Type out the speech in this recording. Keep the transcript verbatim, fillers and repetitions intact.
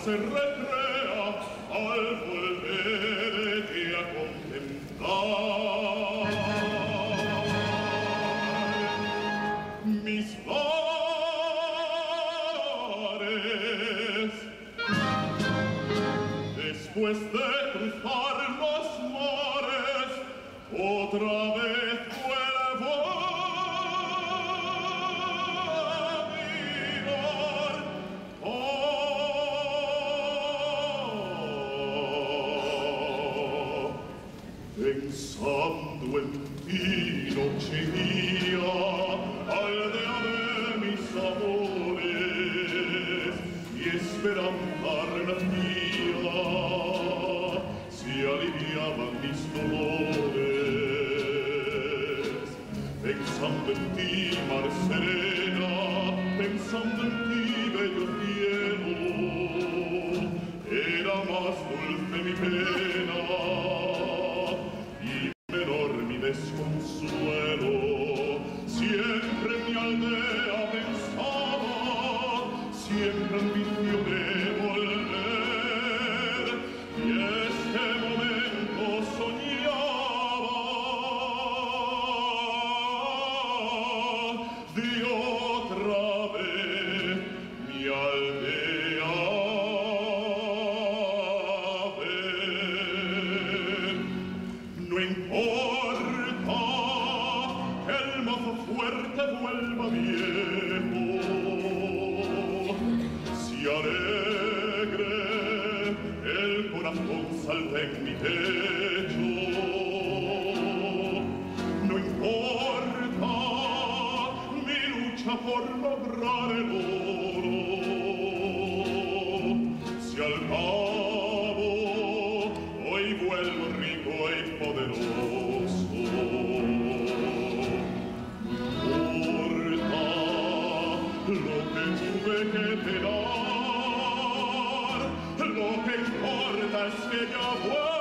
se recrea al volverte a contemplar. Mis bares, después de cruzar los mares, otra vez vuelvo a mirar. Ah, pensando en ti, noche mía, aldea de mis amores, y esperanza renacía, se aliviaban mis dolores. Pensando en ti, mar serena, pensando en ti, bello cielo, era más dulce mi pena y menor mi desconsuelo. Siempre en mi aldea pensaba, siempre ambicioné volver, y este momento soñaba de otra vez mi aldea ver. No importa que el mozo fuerte vuelva viejo, si alegre el corazón salta en mi pecho. No importa mi lucha por lograr el oro, si al cabo hoy vuelvo rico y poderoso. Lo que tuve que penar, lo que importa es que ya vuelvo.